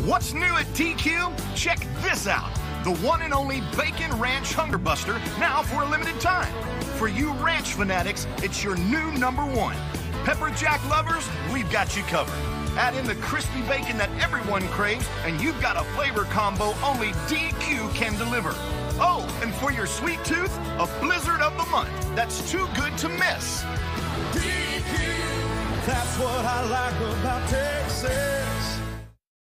What's new at DQ? Check this out. The one and only Bacon Ranch Hunger Buster, now for a limited time. For you ranch fanatics, it's your new #1. Pepper Jack lovers, we've got you covered. Add in the crispy bacon that everyone craves, and you've got a flavor combo only DQ can deliver. Oh, and for your sweet tooth, a blizzard of the month that's too good to miss. DQ, that's what I like about Texas.